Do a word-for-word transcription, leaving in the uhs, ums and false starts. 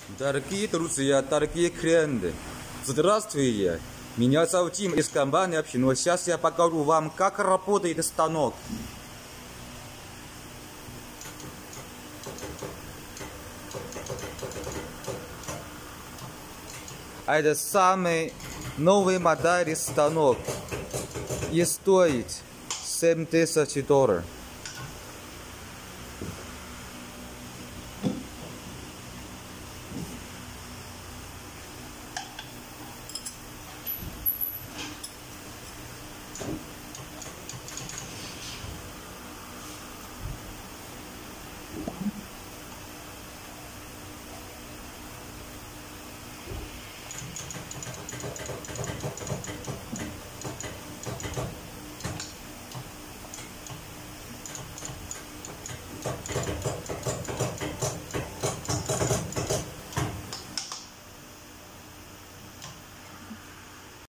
Дорогие друзья, дорогие клиенты, здравствуйте. Меня зовут Тим из компании общины. Сейчас я покажу вам, как работает станок. Это самый новый модель станок. И стоит семь тысяч долларов.